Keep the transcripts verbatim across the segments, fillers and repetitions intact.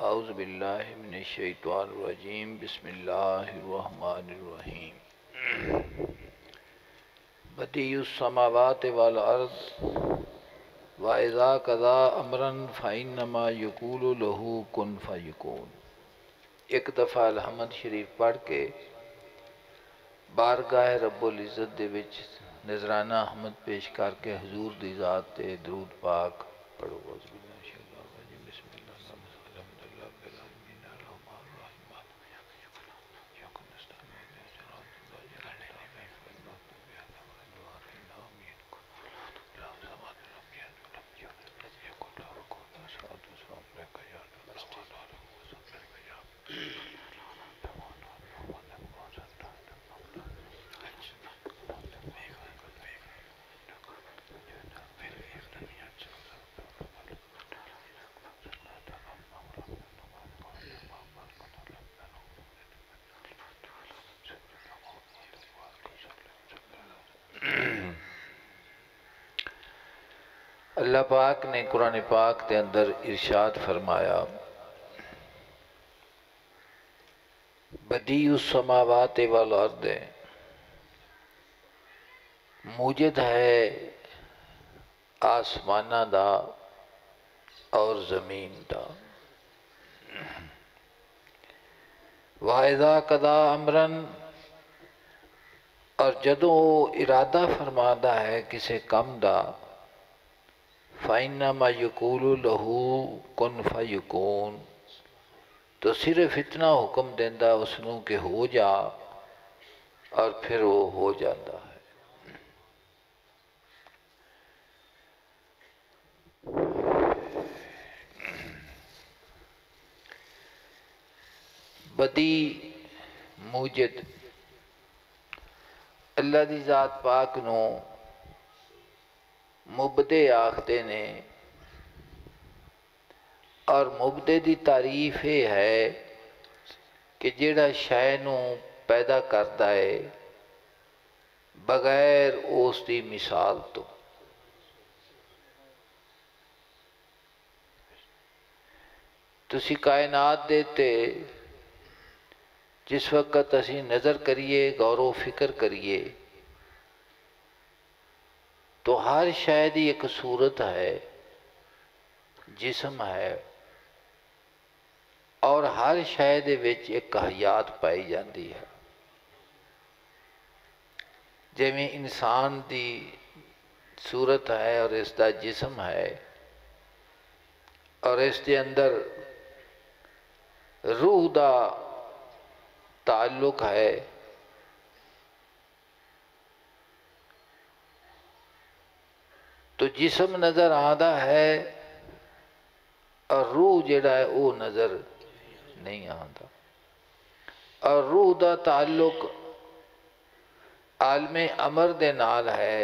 اعوذ باللہ من الشیطان الرجیم بسم اللہ الرحمن الرحیم بدیع السماوات والارض وَإِذَا قَضَىٰ أَمْرًا فَإِنَّمَا يَقُولُ لَهُ كُن فَيَكُونُ۔ ایک دفعہ الحمد شریف پڑھ کے بارگاہ رب العزت دے وچ نذرانہ حمد پیش کر کے حضور دی ذات تے درود پاک پڑھو۔ اللہ پاک نے قرآن پاک کے اندر ارشاد فرمایا، بدیع السماوات والارض، موجد ہے آسمانہ دا اور زمین دا۔ وَإِذَا قَضَىٰ أَمْرًا، اور جدوں ارادہ فرماتا ہے کسے کم دا، فَإِنَّمَا يَقُولُ لَهُ كُن فَيَكُونُ، تو صرف اتنا حکم دیندہ اس نوں کہ ہو جا، اور پھر وہ ہو جاتا ہے۔ بدیع موجد، اللہ دی ذات پاک نو مبدع آخدے نے، اور مبدع دی تعریف یہ ہے کہ جیڑا شے نو پیدا کردا ہے بغیر اس دی مثال تو۔ تسی کائنات دیتے جس وقت اسی نظر کریے، غور و فکر کریے، تو ہر شے دی ایک صورت ہے، جسم ہے، اور ہر شے دے وچ ایک حیات پائی جاندی ہے۔ جویں انسان دی صورت ہے اور اس دا جسم ہے، اور اس دے اندر روح دا تعلق ہے، تو جسم نظر آتا ہے اور روح جڑا ہے وہ نظر نہیں آتا۔ اور روح دا تعلق عالم امر دے نال ہے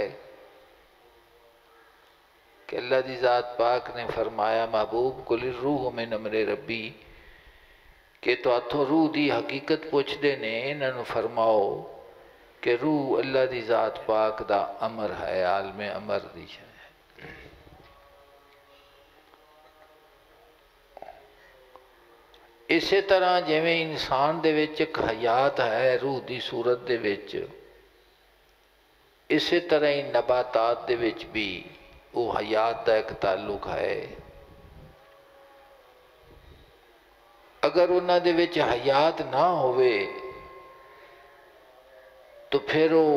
کہ اللہ دی ذات پاک نے فرمایا، محبوب قل الروح من امر ربی، کہ تو اتھو روح دی حقیقت پوچھ دے نے، انہوں فرماؤ کہ روح اللہ دی ذات پاک دا امر ہے، عالم امر دی ہے۔ اسی طرح جویں انسان دے وچ ایک حیات ہے روح دی صورت دے وچ، اسی طرح ہی نباتات دے وچ بھی وہ حیات دا ایک تعلق ہے۔ اگر انہاں دے وچ حیات نہ ہوئے تو پھر وہ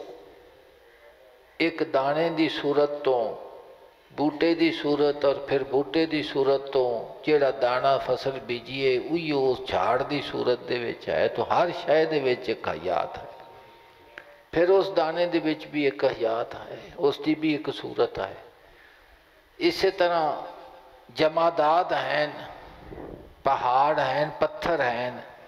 ایک دانے دی صورت تو بوٹے دی صورت، اور پھر بوٹے دی صورت تو جیڑا دانا فصل بیجیے وہی اس جھاڑ دی صورت دے وچ ہے، تو ہر شے دے وچ ایک حیات ہے۔ پھر اس دانے دے وچ بھی ایک حیات ہے، اس دی بھی ایک صورت ہے۔ اسی طرح جمادات ہیں، پہاڑ ہیں، پتھر ہیں،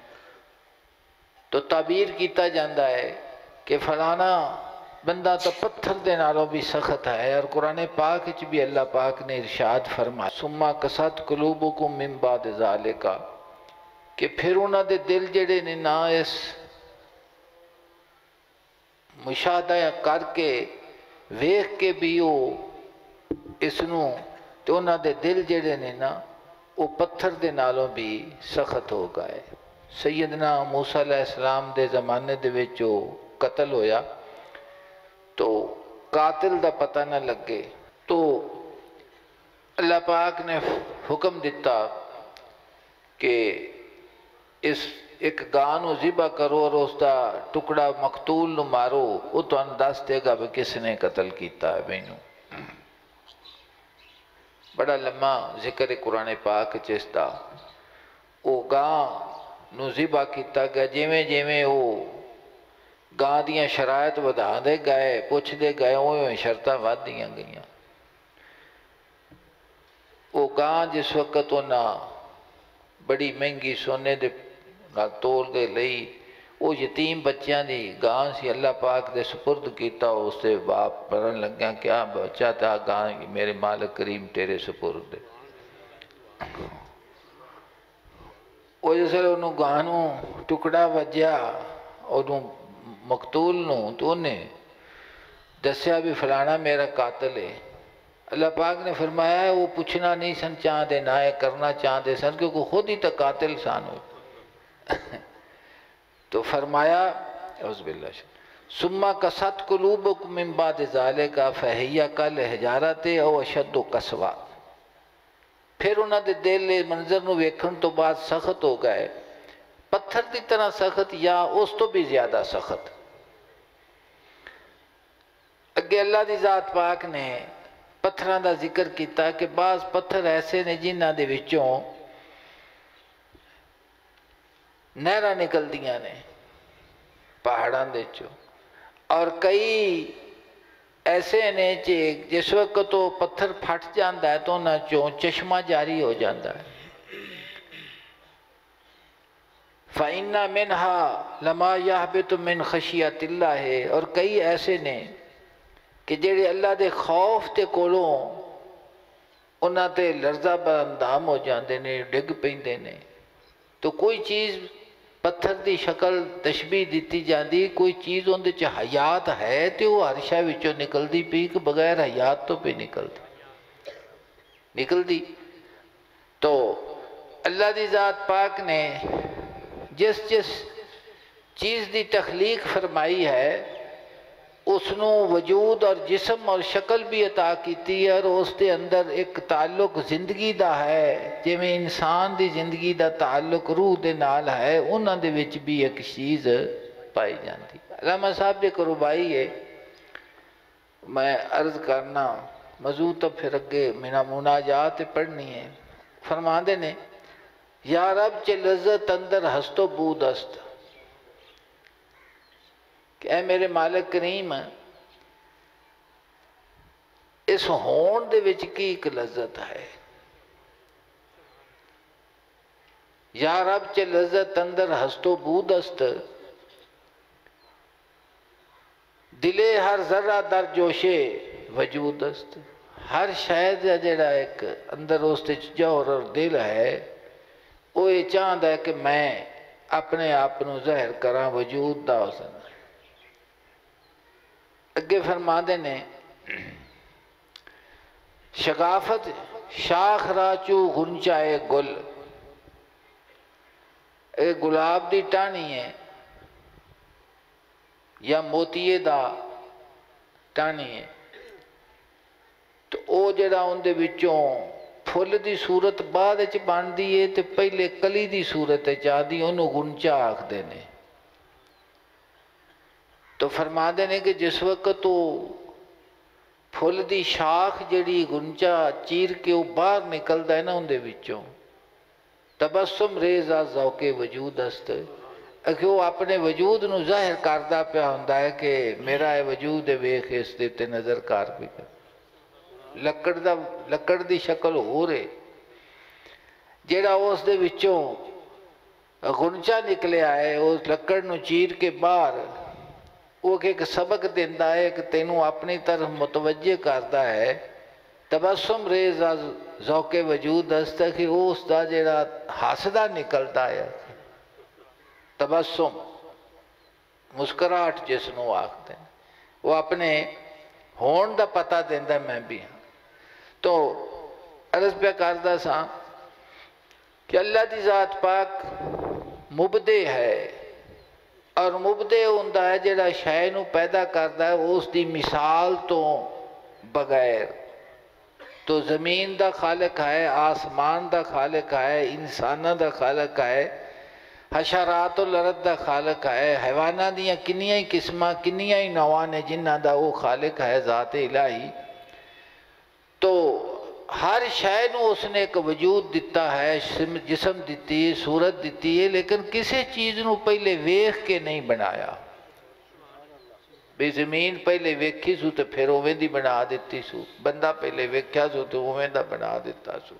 تو تعبیر کیتا جاندہ ہے کہ فلانا بندہ تو پتھر دے نالوں بھی سخت ہے، اور قرآن پاک وچ بھی اللہ پاک نے ارشاد فرمایا، ثم قست قلوبکم من بعد ذالک، کہ پھر انہاں دے دل جڑے نے نہ اس مشاہدہ کر کے ویکھ کے بھی وہ اس نوں، تو انہاں دے دل جڑے نے نا وہ پتھر دے نالوں بھی سخت ہو گئے۔ سیدنا موسیٰ علیہ السلام دے زمانے دے وچ جو قتل ہویا تو قاتل دا پتہ نہ لگے، تو اللہ پاک نے حکم دیتا کہ اس ایک گاں نو ذبح کرو اور اس دا ٹکڑا مقتول نو مارو، وہ تو دس دے گا کہ کس نے قتل کیتا ہے مینوں۔ بڑا لمحہ ذکر قرآن پاک چستا، وہ گاں نو ذبح کیتا گیا، جیویں جیویں وہ گاں دیاں شرائط ودا دے گئے، پوچھ دے گئے، اوہ شرطاں ود دیاں گئیاں۔ وہ گاں جس وقت انہاں بڑی مہنگی سونے دے نال تول کے لئی، وہ یتیم بچیاں دی گاں سی، اللہ پاک دے سپرد کیتا، اس دے باپ پڑھن لگیا کیا بچہ تھا، گاں میرے مالک کریم تیرے سپرد دے۔ وہ جس ویلے انہوں گاں نو ٹکڑا وجیا انہوں مقتول نو، تو انہیں دسیا بھی فلانا میرا قاتل ہے۔ اللہ پاک نے فرمایا ہے وہ پوچھنا نہیں سن چاہتے، نہ ہے کرنا چاہتے سن، کیونکہ خود ہی تک قاتل سان ہو۔ تو فرمایا اعوذ باللہ ثم قست قلوبکم من بعد ذالک فہی کالحجارۃ او اشد قسوۃ، پھر انہاں دے دل منظر نو ویکھن تو بعد سخت ہو گئے، پتھر دی طرح سخت یا اس تو بھی زیادہ سخت۔ اگے اللہ دی ذات پاک نے پتھراں دا ذکر کیتا کہ بعض پتھر ایسے نے جنہاں دے وچوں نہراں نکلدیاں نے پہاڑاں دے چوں، اور کئی ایسے نے جس وقت تو پتھر پھٹ جاندہ ہے تو انہاں چوں چشمہ جاری ہو جاندہ ہے۔ فَإِنَّ مِنْهَا لَمَا يَحْبِطُ مِنْ خَشِيَّةِ اللَّهِ، اور کئی ایسے نے کہ جڑے اللہ دے خوف تے کولوں انہاں تے لرزہ براندام ہو جاندے نے، ڈگ پیندے نے۔ تو کوئی چیز پتھر دی شکل تشبیح دیتی جاندی، کوئی چیز اندے چ حیات ہے تے وہ ہر شے وچوں نکل دی پی کہ بغیر حیات تو پہ نکل دی نکل دی تو اللہ دی ذات پاک نے جس جس چیز دی تخلیق فرمائی ہے اس نو وجود اور جسم اور شکل بھی عطا کیتی ہے، اور اس دے اندر ایک تعلق زندگی دا ہے، جی میں انسان دی زندگی دا تعلق روح دے نال ہے، انہاں دے وچ بھی ایک چیز پائی جاندی۔ علامہ صاحب دے قربائی ہے، میں عرض کرنا موضوع تو پھر اگے میرا مناجات پڑھنی ہے۔ فرماندے نے یا رب چے لذت اندر ہست و بود است، کہ اے میرے مالک کریم اس ہون دے وچ کی ایک لذت ہے۔ یا رب چے لذت اندر ہست و بود است، دلے ہر ذرہ در جوشے وجود است۔ ہر شاید جڑا ایک اندر اس تے جوہر اور دل ہے وہ یہ چاہتا ہے کہ میں اپنے آپ نو ظاہر کراں وجود دا حسن۔ اگے فرما دے نے شگافت شاخ راچو غنچائے گل، اے گلاب دی ٹانی ہے یا موتیے دا ٹانی ہے، تو او جڑا اندے وچوں پھل دی صورت بعد اچ باندی ہے تے پہلے کلی دی صورت چاہدی انہوں غنچا آکھ دینے۔ تو فرما دینے کہ جس وقت تو پھل دی شاخ جڑی غنچا چیر کے وہ باہر نکل دا ہے نا اندے وچوں، تبسم ریزہ ذوق وجود است، کہ وہ اپنے وجود نو ظاہر کردہ پہ ہوندہ ہے کہ میرا ہے وجود ویخ اس دیتے نظر کار بھی کر۔ لکڑ دا لکڑ دی شکل ہو رہے جیڑا اس دے وچوں غنچا نکلے آئے، اس لکڑ نو چیر کے باہر وہ کہ ایک سبق دیندہ ہے کہ تینوں اپنی طرف متوجہ کردہ ہے۔ تبسم ریزہ ذوق وجود است، کہ وہ اس دا جیڑا حاسدہ نکلتا ہے، تبسم مسکراہٹ جس نو آکھتے ہیں، وہ اپنے ہون دا پتہ دیندہ میں بھی ہوں۔ تو عرض پہ کردہ سا کہ اللہ دی ذات پاک مبدع ہے، اور مبدع ہوندا ہے جڑا شے نو پیدا کردا ہے اس دی مثال تو بغیر۔ تو زمین دا خالق ہے، آسمان دا خالق ہے، انساناں دا خالق ہے، حشرات الارض دا خالق ہے، حیواناں دیاں کنیاں ہی قسماں کنیاں ہی نوعاں نے جنہاں دا وہ خالق ہے ذات الہی۔ تو ہر شے نو اس نے ایک وجود دیتا ہے، جسم دیتی ہے، صورت دیتی ہے، لیکن کسی چیز نو پہلے ویکھ کے نہیں بنایا۔ بھی زمین پہلے ویکھی سو تو پھر اوویں دی بنا دیتی سو، بندہ پہلے ویکھیا سو تو اوویں دا بنا دیتا سو۔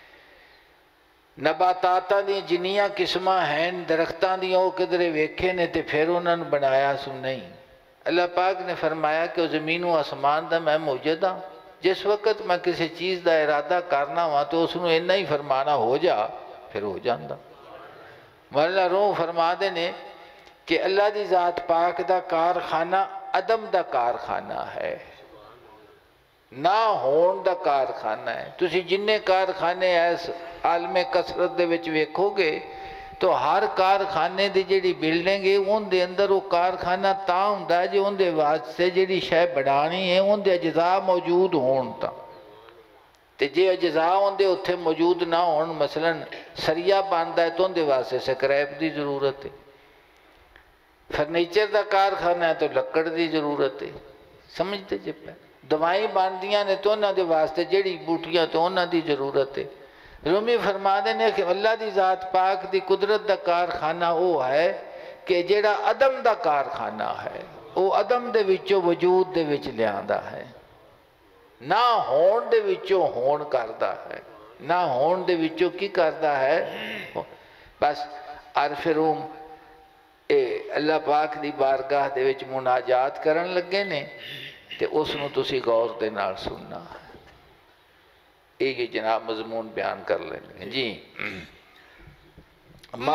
نباتاتاں دی جنیاں قسماں ہیں درختاں دی وہ کدھرے ویکھے نے تے پھر انہاں نوں بنایا سو نہیں۔ اللہ پاک نے فرمایا کہ زمین و آسمان دا میں موجود ہاں، جس وقت میں کسی چیز دا ارادہ کرنا ہوا تو اس نوں اتنا ہی فرمانا ہو جا پھر ہو جاندا۔ مولانا روم فرما دے نے کہ اللہ دی ذات پاک دا کارخانہ عدم دا کارخانہ ہے، نہ ہون دا کارخانہ ہے۔ تسی جننے کارخانے ایس عالم کثرت دے وچ ویکھو گے تو ہر کارخانے دی جڑی بلڈنگ ہے ان دے اندر وہ کارخانہ تاں ہوندا ہے جو ان دے واسطے جڑی شے بنانی ہے ان دے اجزاء موجود ہون تا، تے جے اجزاء ان دے اتھے موجود نہ ہون، مثلا سریا بندا ہے تو ان دے واسطے سکریپ دی ضرورت ہے، فرنیچر دا کارخانہ ہے تو لکڑ دی ضرورت ہے، سمجھتے جے پہ دوائیں باندیاں نے تو انہاں دے واسطے جڑی بوٹیاں تو انہاں دی ضرورت ہے۔ رومی فرما دے نے کہ اللہ دی ذات پاک دی قدرت دا کارخانہ وہ ہے کہ جڑا عدم دا کارخانہ ہے، وہ عدم دے وچوں وجود دے وچ لیاندا ہے، نہ ہون دے وچوں ہون کردا ہے، نہ ہون دے وچوں کی کردا ہے۔ بس عرف روم اے اللہ پاک دی بارگاہ دے وچ مناجات کرن لگے نے تے اس نو تسی غور دے نال سننا ہے۔ ایک ہی جناب مضمون بیان کر لیں گے جی۔ ما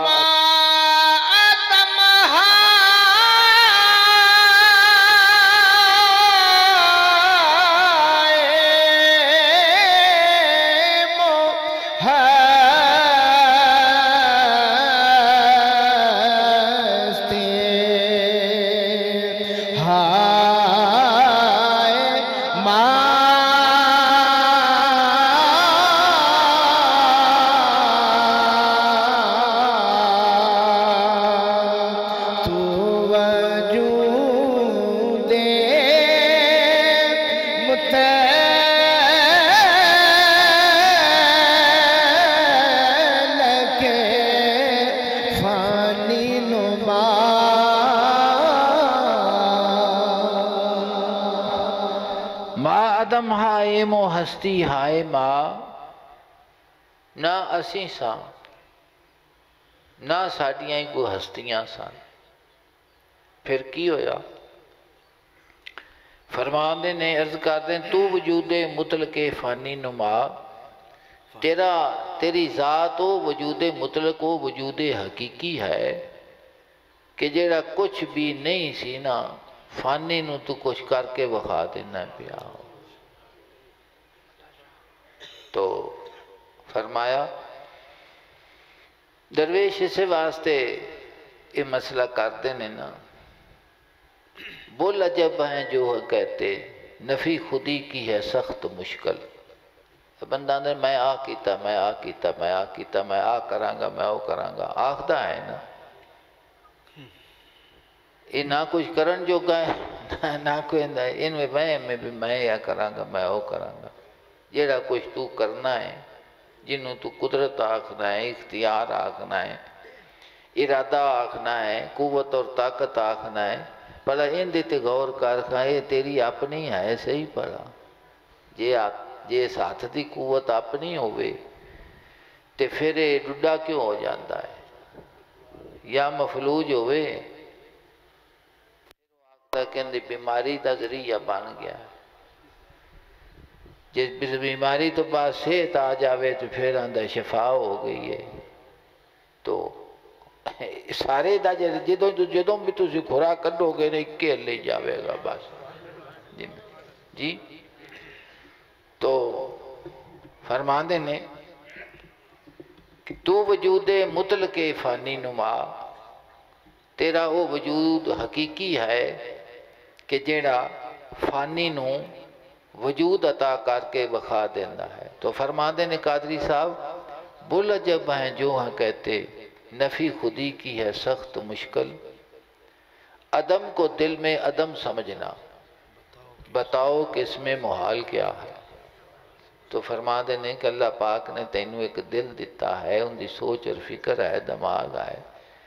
ہستی ہائے ماں نہ اسی سا نہ ساڑیاں ہی کوئی ہستیاں سان، پھر کی ہویا؟ فرماندے نے عرض کردے تو وجود مطلق فانی نما، تیرا تیری ذات وہ وجود مطلق وہ وجود حقیقی ہے کہ جیڑا کچھ بھی نہیں سی نا فانی نو تو کچھ کر کے بخا دینا پیا۔ تو فرمایا درویش اسے واسطے یہ مسئلہ کرتے ہیں نا، بول عجب ہیں جو ہے کہتے نفی خودی کی ہے سخت مشکل۔ بندہ نے میں آ کیتا میں آ کیتا میں آ کیتا میں آ کرانگا میں او کرانگا آخدہ ہے نا، یہ نہ کچھ کرن جو گئے نہ کوئی اندہ ان میں میں میں بھی میں یا کرانگا میں او کرانگا۔ جیڑا کچھ تو کرنا ہے جنہوں تو قدرت آکھنا ہے، اختیار آکھنا ہے، ارادہ آکھنا ہے، قوت اور طاقت آکھنا ہے، بھلا ان دیتے غور کر کھائے تیری اپنی ہے صحیح پڑا جے جے ساتھ دی قوت اپنی ہوئے تے پھر ڈڈا کیوں ہو جاندہ ہے یا مفلوج ہوئے کہ بیماری دا ذریعہ بن گیا ہے۔ جس بیماری تو بعد صحت آ جاوے تو پھر اندر شفا ہو گئی ہے۔ تو سارے دا جدوں جدوں بھی تسی کھورا کڈو گے نہیں کھیل لے جاوے گا بس جی۔ تو فرماندے نے تو وجود مطلق فانی نما، تیرا وہ وجود حقیقی ہے کہ جیڑا فانی نو وجود عطا کر کے بخا دینا ہے۔ تو فرما دے نے قادری صاحب، بول جب ہیں جو ہاں کہتے، نفی خودی کی ہے سخت مشکل، عدم کو دل میں عدم سمجھنا، بتاؤ کہ اس میں محال کیا ہے۔ تو فرما دے نے کہ اللہ پاک نے تینوں ایک دل دیتا ہے، ان دی سوچ اور فکر ہے، دماغ ہے،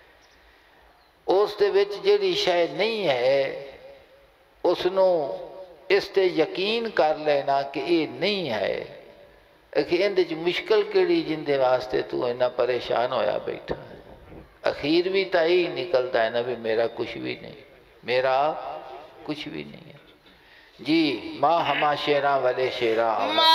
اس دے وچ جیڑی شے نہیں ہے اس نو اس تے یقین کر لینا کہ یہ نہیں ہے، کہ اندے چ مشکل کیڑی جن دے واسطے تو اتنا پریشان ہویا بیٹھا ہے۔ اخیر بھی تا ہی نکلتا ہے نا بھی میرا کچھ بھی نہیں، میرا کچھ بھی نہیں ہے۔ جی ماں ہما شیراں والے شیراں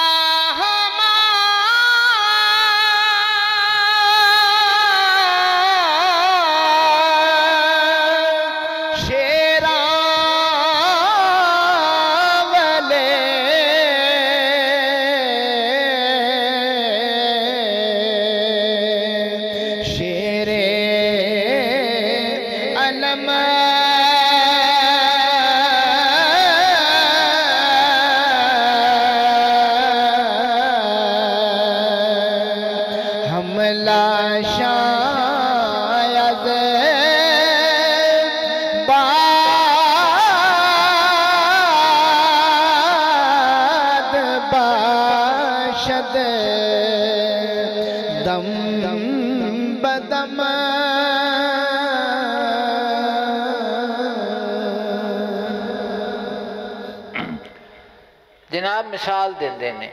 جناب مثال دے دینے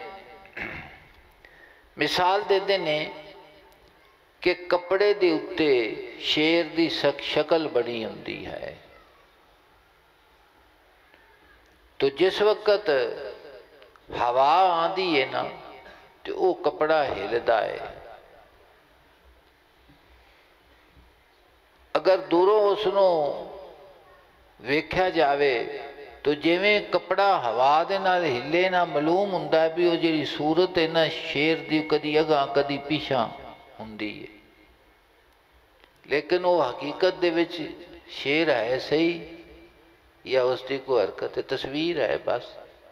مثال دے دینے کہ کپڑے دے اتے شیر دی شکل بڑی ہوندی ہے، تو جس وقت ہوا آندی ہے نا تو وہ کپڑا ہلدا ہے، اگر دوروں اس نو ویکھیا جاوے تو جویں کپڑا ہوا دے نال ہلے نہ معلوم ہوندا ہے بھی وہ جڑی صورت ہے نا شیر دی کدی اگاں کدی پیچھاں ہوندی ہے، لیکن وہ حقیقت دے وچ شیر ہے صحیح یا اس دی کوئی حرکت ہے، تصویر ہے بس۔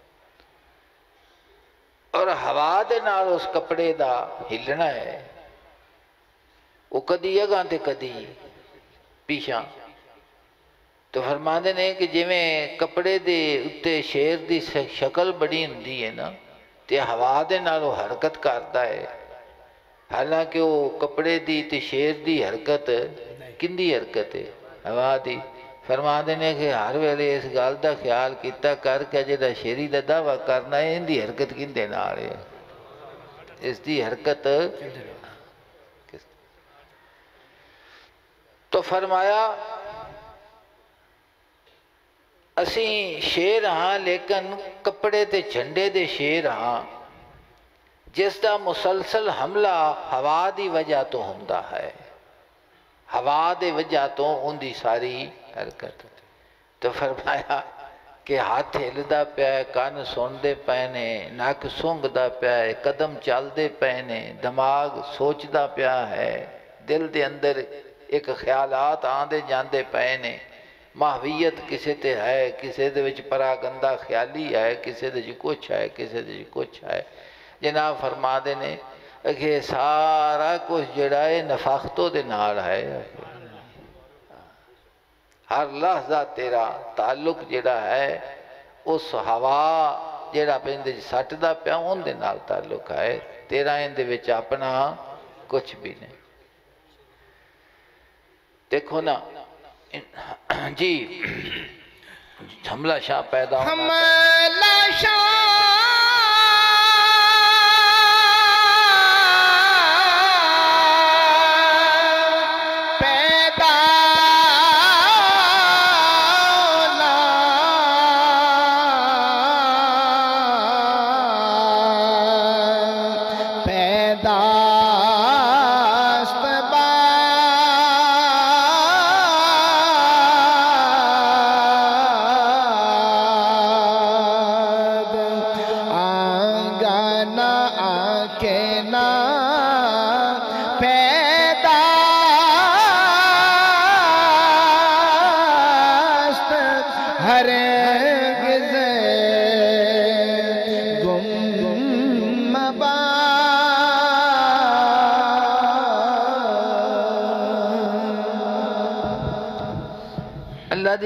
اور ہوا دے نال اس کپڑے دا ہلنا ہے، وہ کدی اگاں تے کدی پیچھاں۔ تو فرما دے نے کہ جویں کپڑے دے اتے شیر دی شکل بڑی ہوندی ہے نا تے ہوا دے نال وہ حرکت کرتا ہے، حالانکہ وہ کپڑے دی تے شیر دی حرکت کندی حرکت ہے؟ ہوا دی۔ فرما دے نے کہ ہر ویلے اس گل دا خیال کیتا کر کے جڑا شیری دا دعویٰ کرنا ہے ان دی حرکت کندے نال ہے، اس دی حرکت۔ تو فرمایا اسیں شیر ہاں لیکن کپڑے تے جھنڈے دے شیر ہاں جس دا مسلسل حملہ ہوا دی وجہ تو ہوندا ہے، ہوا دے وجہ تو ان دی ساری حرکت۔ تو فرمایا کہ ہاتھ ہلدا پیا ہے، کان سندے پے نے، نک سونگدا پیا ہے، قدم چلدے پے نے، دماغ سوچدا پیا ہے، دل دے اندر ایک خیالات آندے جاندے پے نے، ماہویت کسے تے ہے، کسے دے وچ پراگندہ خیالی ہے، کسے دے وچ کچھ ہے، کسے دے وچ کچھ ہے۔ جناب فرما دے نے کہ سارا کچھ جڑا ہے نفاختوں دے نال ہے، ہر لحظہ تیرا تعلق جڑا ہے اس ہوا جڑا پیندے سٹ دا پیا ان دے نال تعلق ہے، تیرا ان دے وچ اپنا کچھ بھی نہیں۔ دیکھو نا جی حملہ شاہ پیدا ہونا حملہ شاہ پیدا ہونا، پیدا پہ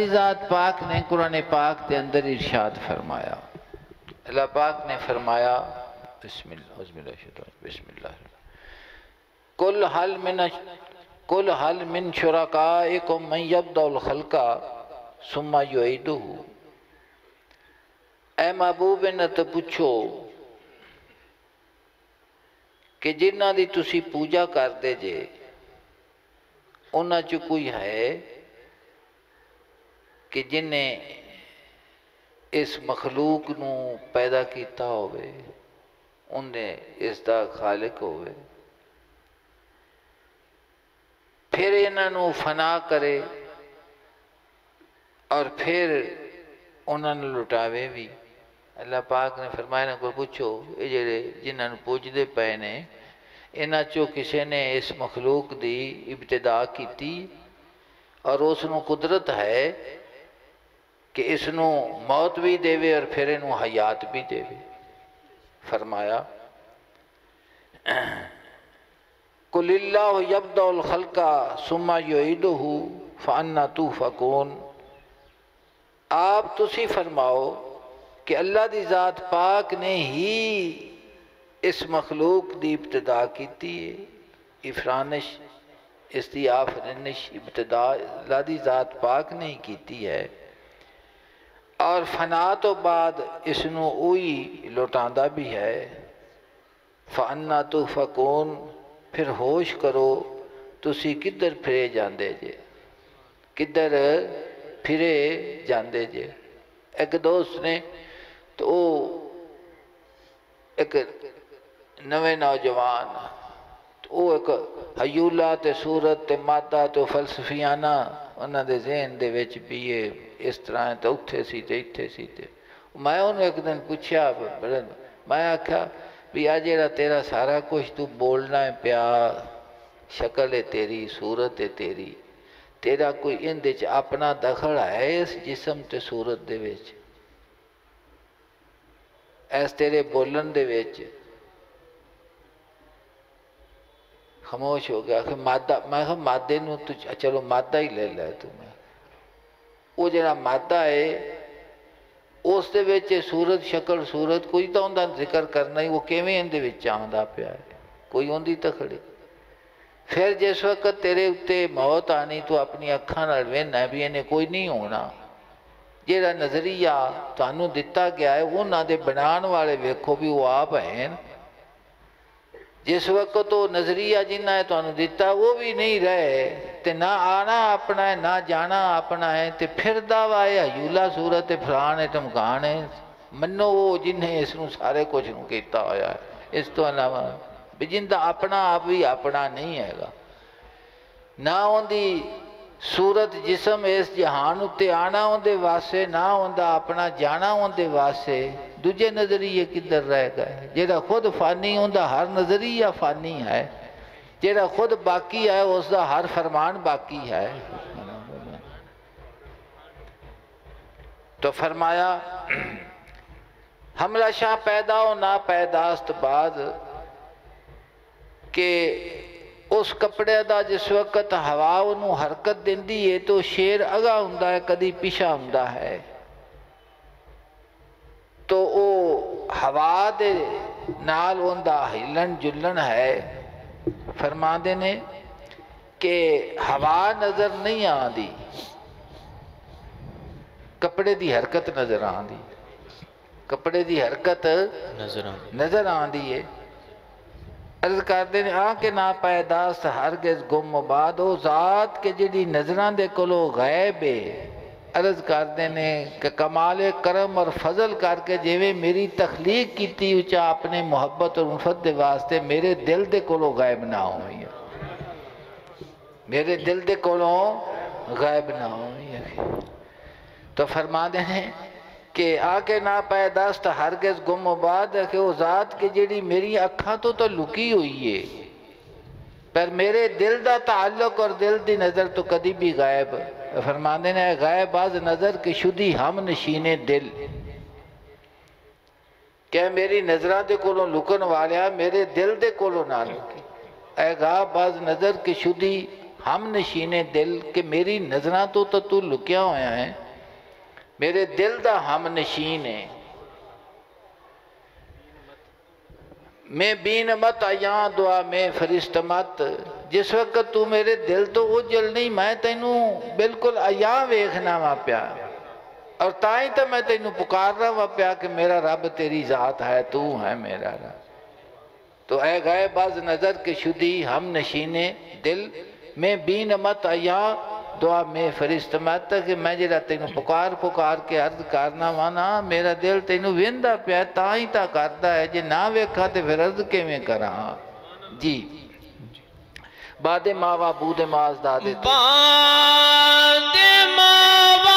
دی ذات پاک نے قرآن پاک کے اندر ارشاد فرمایا. اللہ پاک نے فرمایا بسم اللہ بسم اللہ قل حل من قل حل من شرکائکم من یبدأ الخلق ثم یعیدہ. اے محبوب نے تو پوچھو کہ جنہ دی تسی پوجا کر دے جے انہاں چ کوئی ہے کہ جن نے اس مخلوق نو پیدا کیتا ہوئے انہیں اس دا خالق ہوئے پھر انہاں نو فنا کرے اور پھر انہاں نو لٹاوے بھی. اللہ پاک نے فرمایا نہ کو پوچھو یہ جڑے جنہاں نو پوجدے پے نے انہاں چوں کسے نے اس مخلوق دی ابتدا کیتی اور اس نو قدرت ہے کہ اس نو موت بھی دے وے اور پھر انو حیات بھی دے وے. فرمایا قل اللہ یبدأ الخلق ثم یعیدہ فانا تؤفکون. آپ تسی فرماؤ کہ اللہ دی ذات پاک نے ہی اس مخلوق دی ابتدا کیتی ہے. افرانش اس دی آفرینش ابتدا اللہ دی ذات پاک نے ہی کیتی ہے اور فنا تو بعد اس نو اوہی لوٹاندہ بھی ہے. فَأَنَّا تُؤْفَكُونَ. پھر ہوش کرو تسی کدھر پھرے جاندے جے کدھر پھرے جاندے جے. ایک دوست نے تو ایک نوے نوجوان تو ایک حیولہ تے صورت تے مادہ تے فلسفیانہ انہاں دے ذہن دے وچ بھی یہ اس طرح تے اتھے سی تے اتھے سی تے میں انہوں ایک دن پوچھا میں آکھا بھی آ جیڑا تیرا سارا کچھ تو بولنا ہے پیا شکل ہے تیری صورت ہے تیری تیرا کوئی اندے چ اپنا دخل ہے اس جسم تے صورت دے وچ ایس تیرے بولن دے وچ. خاموش ہو گیا کہ مادہ میں کہا مادے نو تو چلو مادہ ہی لے لے تمہیں وہ جڑا مادہ ہے اس دے وچ صورت شکل صورت کوئی تو اندر ذکر کرنا ہی وہ کیویں اندے وچ آندا پیا ہے کوئی ہوندی تکڑی. پھر جس وقت تیرے اتے موت آنی تو اپنی اکھاں نال وینا بھی انہیں کوئی نہیں ہونا. جیڑا نظریہ تانوں دتا گیا ہے انہاں دے بنان والے ویکھو بھی وہ آپ ہیں. جس وقت تو نظریہ جنہ ہے تو انہوں دیتا وہ بھی نہیں رہے تے نہ آنا اپنا ہے نہ جانا اپنا ہے تے پھر دعویٰ ہے حیولہ صورت فلان ہے تمکان ہے منو وہ جنہیں اس نو سارے کچھ نو کیتا ہویا ہے. اس تو علاوہ بھی جندہ اپنا آپ بھی اپنا نہیں ہے گا نہ ہوندی صورت جسم اس جہان اتے آنا ہوندے واسے نہ ہوندا اپنا جانا ہوندے واسے. دوجے نظریے کدھر رہ گئے جیڑا خود فانی ہوندا ہر نظریہ فانی ہے جیڑا خود باقی ہے اس دا ہر فرمان باقی ہے. تو فرمایا حملہ شاہ پیدا ہو نہ پیداست بعد کہ اس کپڑے دا جس وقت ہوا انہوں حرکت دیندی ہے تو شیر اگا ہوندا ہے کدی پیچھا ہوندا ہے تو او ہوا دے نال ہوندا ہلن جلن ہے. فرما دینے کہ ہوا نظر نہیں آندی کپڑے دی حرکت نظر آندی کپڑے دی حرکت نظر آندی ہے. عرض کر دینے آن کے نا پیداست ہرگز گم مباد او ذات کے جڑی نظران دے کلو غیب ہے. عرض کر دینے کہ کمال کرم اور فضل کر کے جیویں میری تخلیق کی تھی اچھا اپنے محبت اور مفت دے واسطے میرے دل دے کولو غائب نہ ہوئی میرے دل دے کولو غائب نہ ہوئی. تو فرما دینے کہ آکے نا پیداست ہرگز گم مباد ہے کہ وہ ذات کے جڑی میری اکھاں تو تو لکی ہوئی ہے پر میرے دل دا تعلق اور دل دی نظر تو کدی بھی غائب. فرما دینا ہے غائب باز نظر کی شدی ہم نشین دل کہ میری نظران دے کولوں لکن والیا میرے دل دے کولوں نہ لکی. اے غائب باز نظر کی شدی ہم نشین دل کہ میری نظراں تو تو تو لکیا ہویا ہے، میرے دل دا ہم نشین ہے، میں بین مت آیاں دعا میں فرشت مت، جس وقت تو میرے دل تو اجل نہیں، میں تینوں بالکل آیاں ویکھنا وا پیا، اور تائیں تو میں تینوں پکار رہا وا پیا کہ میرا رب تیری ذات ہے، تو ہے میرا رب۔ تو اے غائب باز نظر کے شدی ہم نشین دل، میں بین مت آیاں دعا میں فرشت مت، کہ میں جڑا تینوں پکار پکار کے عرض کرنا وانا، میرا دل تینوں ویندا پیا تائیں تا کردا ہے، جے نہ ویکھا تے پھر عرض کیویں کراں۔ جی بعد ماوا بود ماز دادے بعد ماوا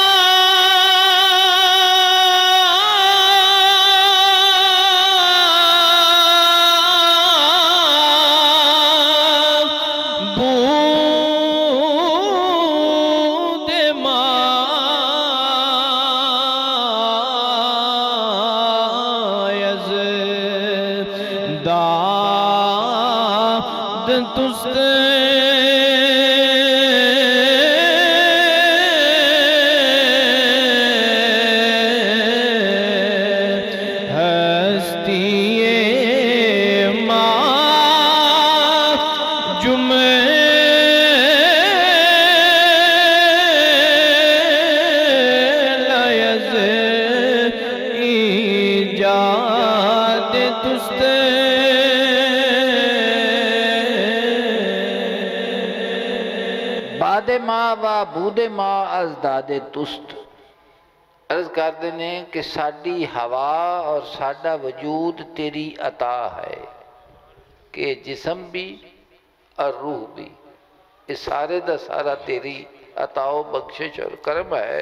بود ماں از داد تست، عرض کر دینے کہ ساڑی ہوا اور ساڑا وجود تیری عطا ہے، کہ جسم بھی اور روح بھی اس سارے دا سارا تیری عطا و بخشش اور کرم ہے۔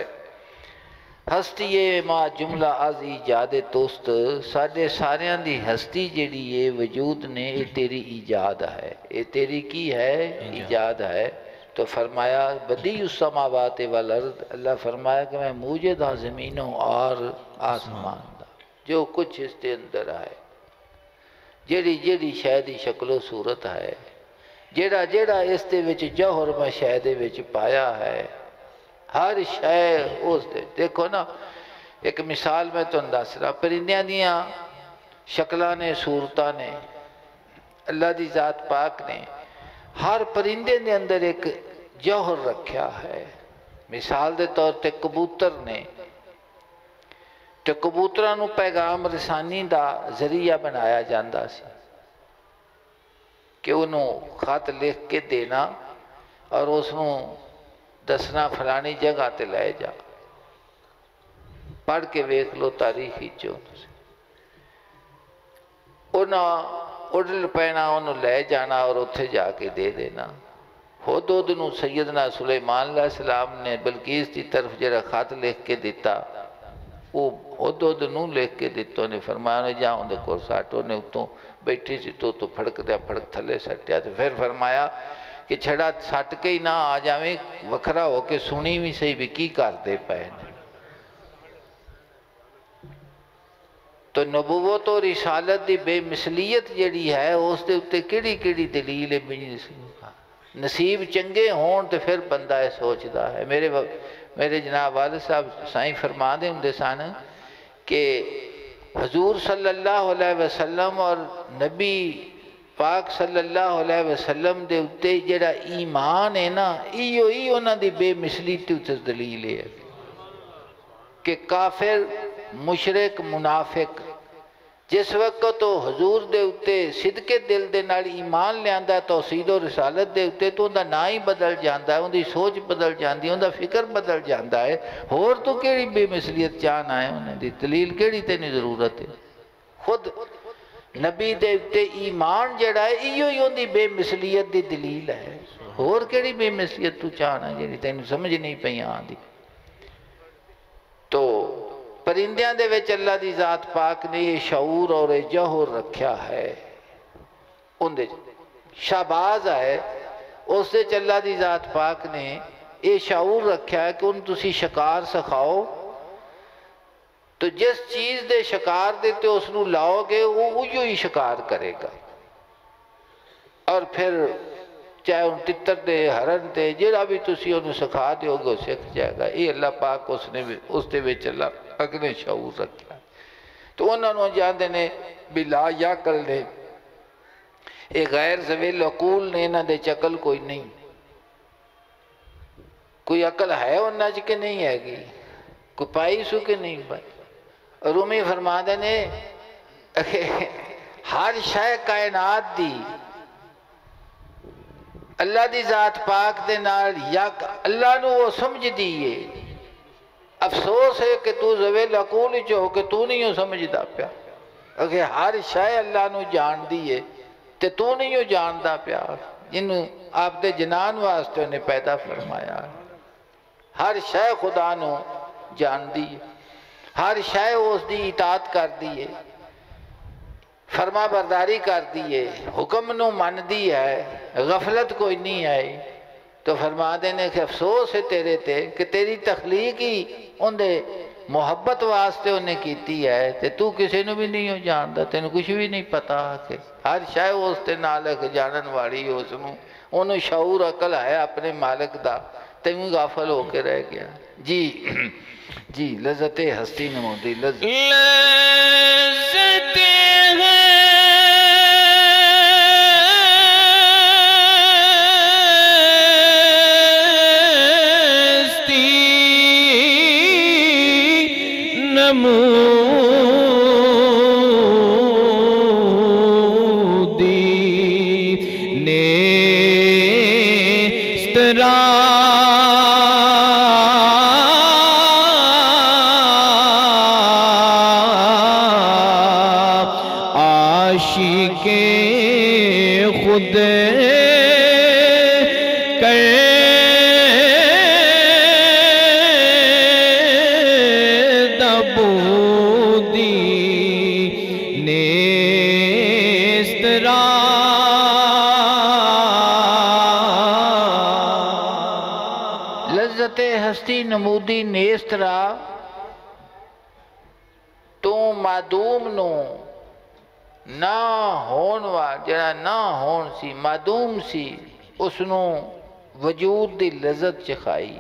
ہستی ماں جملہ از ایجاد تست، ساڑے ساریاں دی ہستی جڑی یہ وجود نے یہ تیری ایجاد ہے، یہ تیری کی ہے ایجاد ہے۔ تو فرمایا بدیع السماوات والارض، اللہ فرمایا کہ میں موجد ہاں زمینوں اور آسمان دا، جو کچھ اس کے اندر آئے، جیڑی جیڑی شاید شکل و صورت ہے، جیڑا جیڑا اس دے وچ جوہر میں شاید وچ پایا ہے، ہر شے اس دے دیکھو نا۔ ایک مثال میں تو انداز رہا، پرندیاں دیاں شکلہ نے صورتہ نے اللہ دی ذات پاک نے ہر پرندے نے اندر ایک جوہر رکھیا ہے۔ مثال دے طور تے کبوتر نے، تے کبوترہ نو پیغام رسانی دا ذریعہ بنایا جاندہ سی کہ انہوں خط لکھ کے دینا اور اس نو دسنا فلانی جگہ تے لے جا، پڑھ کے ویکھ لو تاریخی چون سے انہوں اڈل پینا انہوں لے جانا اور اتھے جا کے دے دینا۔ حدود نو سیدنا سلیمان علیہ السلام نے بلقیس دی طرف جڑا خط لکھ کے دیتا، وہ حدود نو لکھ کے دیتوں نے فرمایا نے جاؤں دے کور ساٹوں نے اتوں بیٹھی سی تو تو پھڑک دیا پھڑک تھلے سٹیا، تو پھر فرمایا کہ چھڑا سٹ کے ہی نہ آ جاویں وکھرا ہو کے سنی بھی صحیح بھی کی کر دے پائے۔ تو نبوت اور رسالت دی بے مثلیت جڑی ہے اس دے اتے کیڑی کیڑی دلیل ہے، نصیب چنگے ہون تو پھر بندہ ہے سوچدا ہے۔ میرے میرے جناب والد صاحب سائیں فرما دے ہوں سان کہ حضور صلی اللہ علیہ وسلم اور نبی پاک صلی اللہ علیہ وسلم دے اتے جڑا ایمان ہے نا، ایو ایو نا دی بے مثلیت تے دلیل ہے کہ کافر مشرک منافق جس وقت تو حضور دے اتے صدقے دل دے نال ایمان لیاندہ توحید و رسالت دے اتے تو اندہ نا ہی بدل جاندہ ہے، اندھی سوچ بدل جاندی ہے، اندہ فکر بدل جاندہ ہے۔ اور تو کیڑی بے مثلیت چاہنا ہے انہیں دی دلیل کیڑی تینی ضرورت ہے؟ خود نبی دے اتے ایمان جڑا ہے ایو ہی اندھی بے مثلیت دی دلیل ہے۔ اور کیڑی بے مثلیت تو چاہنا ہے جیڑی تینی سمجھ نہیں پہی آن دی؟ تو پرندیاں دے وچ اللہ دی ذات پاک نے یہ شعور اور یہ جوہر رکھیا ہے، ان دے شہباز ہے اس دے اللہ دی ذات پاک نے یہ شعور رکھیا ہے کہ ان تسی شکار سکھاؤ تو جس چیز دے شکار دیتے اس نو لاؤ گے وہ اویو ہی شکار کرے گا، اور پھر چاہے ان تتر دے ہرن دے جڑا بھی تسی انہوں سکھا دیو گے سکھ جائے گا. یہ اللہ پاک اس نے اس دے وچ اللہ پاک نے شعور رکھا. تو انہوں نے جاندے نے بلا یا کل نے اے غیر ذویل عقول نے انہاں دے چکل کوئی نہیں. کوئی عقل ہے انہاں چ کہ نہیں ہے گی, کوئی پائی سو کہ نہیں پائی. رومی فرما دے نے ہر شے کائنات دی اللہ دی ذات پاک دے نال یک اللہ نو وہ سمجھ دیئے. افسوس ہے کہ تو ذویل عقول چو کہ تو نہیں ہو سمجھدا پیا. اگر ہر شے اللہ نو جان دیئے تے تو نہیں ہو جاندا پیا. جنہوں آپ دے جنان واسطے انہیں پیدا فرمایا. ہر شے خدا نو جان دیئے, ہر شے اس دی اطاعت کر دیئے, فرما برداری کر دیئے, حکم نو من دی ہے, غفلت کوئی نہیں آئی. تو فرما دینے کہ افسوس ہے تیرے تے کہ تیری تخلیق ہی ان دے محبت واسطے انہیں کیتی ہے تے تو کسی نو بھی نہیں ہو جاندا, تینوں کچھ بھی نہیں پتا کہ ہر شے اس تے نال جانن والی اس نو انہوں شعور عقل ہے اپنے مالک دا, تینوں غافل ہو کے رہ گیا. جی جی لذت ہستی نمودی لذت لذت ہستی نمودی نیسترا تو معدوم نو نہ ہون وا جڑا نہ ہون سی معدوم سی اس نو وجود دی لذت چکھائی.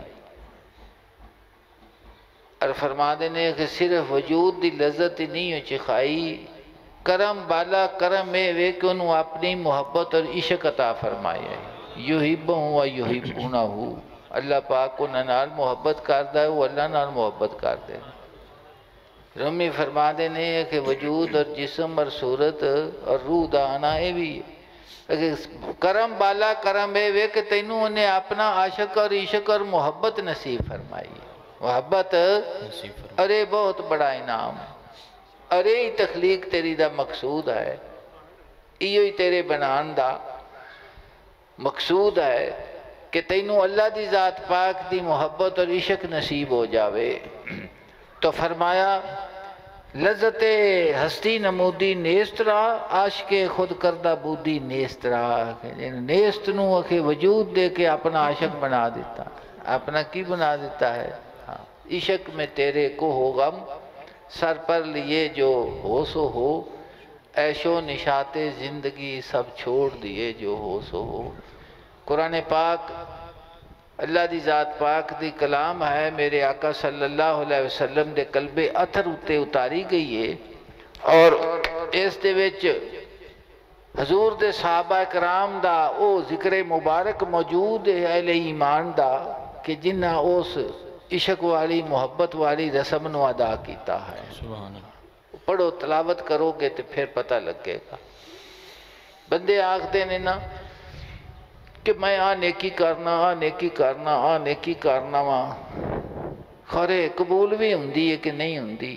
اور فرما دینے کہ صرف وجود دی لذت ہی نہیں ہو چکھائی, کرم بالا کرم اے وے کہ انہوں اپنی محبت اور عشق عطا فرمایا ہے. یحبہم و یحبونہ, اللہ پاک کو نال محبت کردا ہے, وہ اللہ نال محبت کردے. رومی فرما دینے ہیں کہ وجود اور جسم اور صورت اور روح دا آنا ہے بھی کرم بالا کرم اے وے کہ تینوں انہیں اپنا عاشق اور عشق اور محبت نصیب فرمائی. محبت ارے بہت بڑا انعام ہے, ارے ہی تخلیق تیری دا مقصود ہے, ایو ہی تیرے بنان دا مقصود ہے کہ تینوں اللہ دی ذات پاک دی محبت اور عشق نصیب ہو جاوے. تو فرمایا لذت ہستی نمودی نیسترا عاشق خود کردہ بودی نیسترا, نیست نو اکھے وجود دے کے اپنا عاشق بنا دیتا. اپنا کی بنا دیتا ہے؟ عشق میں تیرے کو ہو غم, سر پر لیے جو ہو سو ہو, عیش و نشاط زندگی سب چھوڑ دیے جو ہو سو ہو. قرآن پاک اللہ دی ذات پاک دی کلام ہے, میرے آقا صلی اللہ علیہ وسلم دے قلب اتھر اتے اتاری گئی ہے, اور اس دے وچ حضور دے صحابہ کرام دا او ذکر مبارک موجود ہے اہل ایمان دا کہ جنہ اس عشق والی محبت والی رسم نو ادا کیتا ہے. سبحان اللہ. پڑھو تلاوت کرو گے تو پھر پتہ لگے گا. بندے آکھتے نے نا کہ میں آ نیکی کرنا آ نیکی کرنا آ نیکی کرنا وا, خورے قبول بھی ہوندی ہے کہ نہیں ہوندی.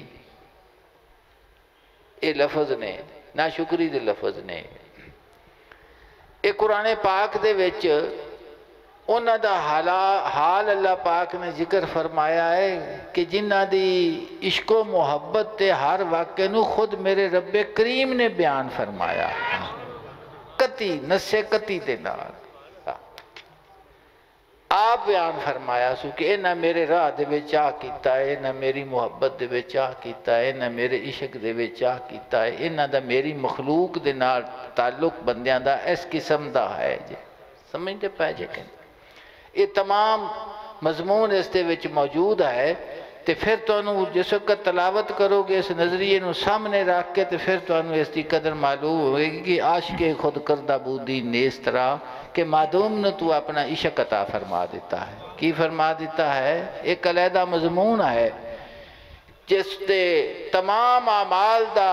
یہ لفظ نے ناشکری دے لفظ نے. یہ قرآن پاک دے وچ انہاں دا حال اللہ پاک نے ذکر فرمایا ہے کہ جنہ دی عشق و محبت تے ہر واقعے نو خود میرے رب کریم نے بیان فرمایا. قطعی نسے قطعی دے نال آپ بیان فرمایا سو کہ انہاں میرے راہ دے وچ آ کیتا ہے, انہاں میری محبت دے وچ آ کیتا ہے, انہاں میرے عشق دے وچ آ کیتا ہے. انہاں دا میری مخلوق دے نال تعلق بندیاں دا اس قسم دا ہے جی. سمجھتے پہ جے کہ یہ تمام مضمون اس دے وچ موجود ہے تے پھر تانوں جس وقت تلاوت کرو گے اس نظریے نو سامنے رکھ کے تے پھر تانوں اس دی قدر معلوم ہوئے گی کہ عاشق خود کردہ بودی نیس طرح کہ معدوم نے تو اپنا عشق عطا فرما دیتا ہے. کی فرما دیتا ہے؟ ایک علیحدہ مضمون ہے جس دے تمام اعمال دا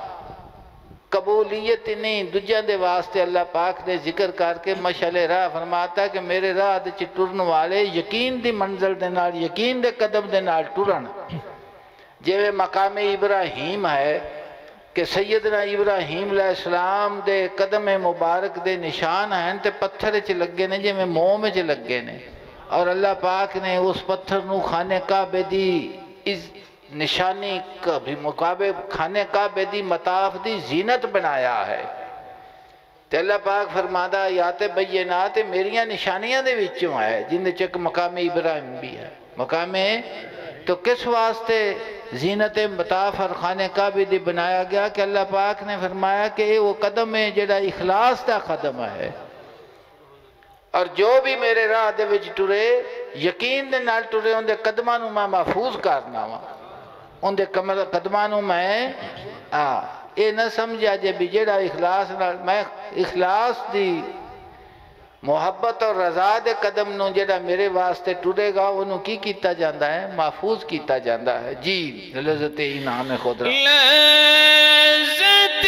قبولیت نہیں دجاں دے واسطے اللہ پاک نے ذکر کر کے مشعل راہ فرماتا کہ میرے راہ دے چ ٹرن والے یقین دی منزل دے نال یقین دے قدم دے نال ٹرن. جویں مقام ابراہیم ہے کہ سیدنا ابراہیم علیہ السلام دے قدم مبارک دے نشان ہیں تے پتھر چ لگے نے جویں موم وچ لگے نے اور اللہ پاک نے اس پتھر نو خانہ کعبے دی نشانی کبھی مقابل خانے کعبے دی مطاف دی زینت بنایا ہے. تے اللہ پاک فرمادا یات بینات میریاں نشانیاں دے وچوں ہے جن دے چک مقام ابراہیم بھی ہے. مقام تو کس واسطے زینت مطاف اور خانے کعبے دی بنایا گیا کہ اللہ پاک نے فرمایا کہ یہ وہ قدم ہے جڑا اخلاص دا قدم ہے اور جو بھی میرے راہ دے وچ ٹرے یقین دے نال ٹرے ان دے قدماں نو میں محفوظ کرنا وا ان دے قدمانوں میں اے نہ سمجھا جے بھی جیڑا اخلاص میں اخلاص دی محبت اور رضا دے قدم نو جیڑا میرے واسطے ٹرے گا انہوں کی کیتا جاندہ ہے محفوظ کیتا جاندہ ہے. جی لذت انعام خود را لذت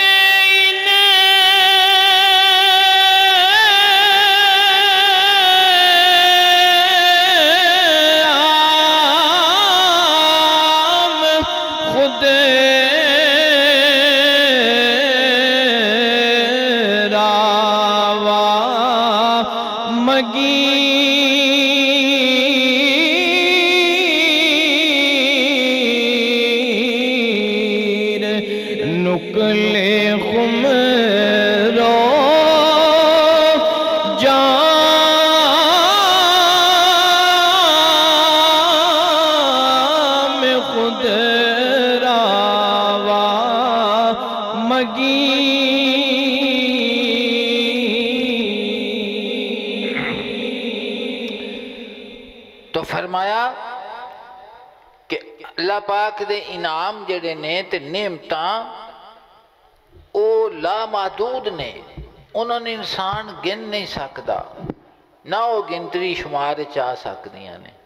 پاک دے انعام جڑے نے تے نعمتاں او لامحدود نے انہوں نے انسان گن نہیں سکتا نہ وہ گنتری شمار چاہ سکدیاں نے.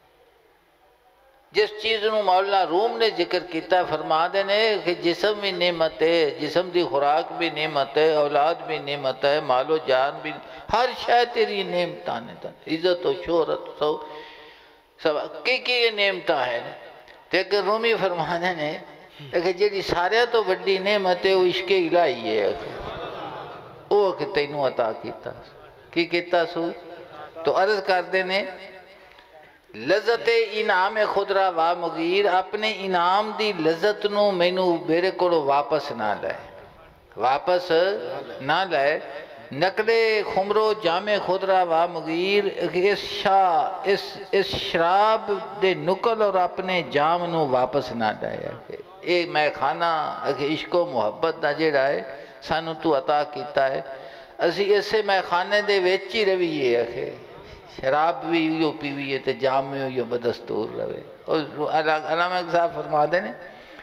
جس چیز نو مولانا روم نے ذکر کیتا فرما دے نے کہ جسم بھی نعمت ہے جسم دی خوراک بھی نعمت ہے اولاد بھی نعمت ہے مال و جان بھی ہر شے تیری نعمتاں نے عزت و شہرت سو سب کی کی یہ نعمتاں ہے. لیکن رومی فرمانے نے کہ جیڑی سارے تو بڑی نعمت ہے وہ عشق الہی ہے وہ کہ تینوں عطا کیتا کی کیتا سو تو عرض کر دینے لذت انعام خدرہ وا مغیر اپنے انعام دی لذت نو مینو میرے کو واپس نہ لائے واپس نہ لائے نقلے خمرو جامع خدرہ وا مغیر اس شاہ اس اس شراب دے نکل اور اپنے جام نو واپس نہ لایا اے میں کھانا عشق و محبت دا جڑا ہے سانو تو عطا کیتا ہے اسی اسے میں خانے دے ویچی رویے ہے شراب بھی یو پیویے تے جام میں یو بدستور روے علامہ صاحب فرما دے نے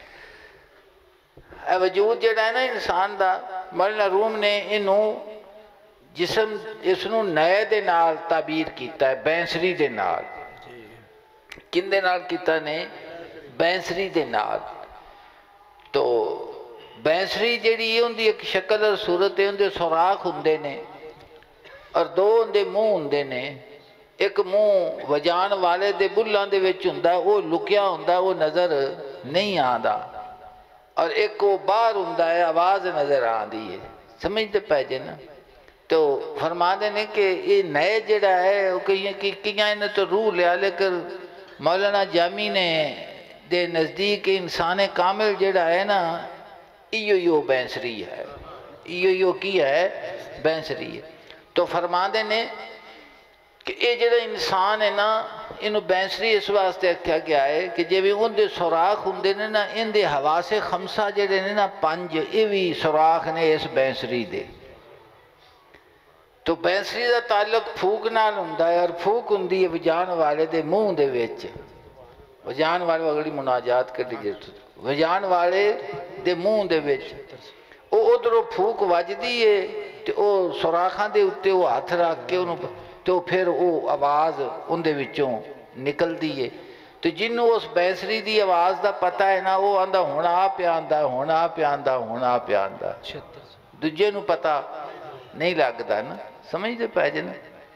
اے وجود جڑا ہے نا انسان دا مولانا روم نے انہوں جسم اس نو نئے دے نال تعبیر کیتا ہے بینسری دے نال کن دے نال کیتا نے بینسری دے نال تو بینسری جیڑی ہے ان دی ایک شکل اور صورت ہے ان دے سوراخ ہندے نے اور دو ان دے منہ ہندے نے ایک منہ وجان والے دے بلان دے وچ ہندا وہ لکیا ہندا وہ نظر نہیں آندا اور ایک وہ باہر ہندا ہے آواز نظر آندی ہے سمجھتے پے جے نا. تو فرما دینے کہ یہ نئے جڑا ہے وہ کیاں انہیں تو روح لیا لیکن مولانا جامی نے دے نزدیک انسان کامل جڑا ہے نا ایو یو بینسری ہے ایو یو کی ہے بینسری ہے. تو فرما دینے کہ یہ جڑا انسان ہے نا انہوں بینسری اس واسطے کیا گیا ہے کہ جب ان دے سوراخ ہندے نے نا ان دے حواس خمسہ جڑے نے نا پانچ یہ بھی سوراخ نے اس بینسری دے تو بینسری دا تعلق پھوک نال ہوندا ہے، اور پھوک ہوندی ہے وجان والے دے منہ دے وچ، وجان والے اگلی مناجات کڈی جے وجان والے دے منہ دے وچ او ادھروں پھوک وجدی ہے تے او سوراخاں دے اُتے او ہاتھ رکھ کے انہوں تو پھر او آواز ان دے وچوں نکل دی ہے۔ تو جنوں اس بینسری دی آواز دا پتہ ہے نا، وہ آندا ہون آ پیا آندا ہون آ پیا آندا ہون آ پیا آندا، دوجے نوں پتہ نہیں لگدا نا، سمجھتے پائے جے نا۔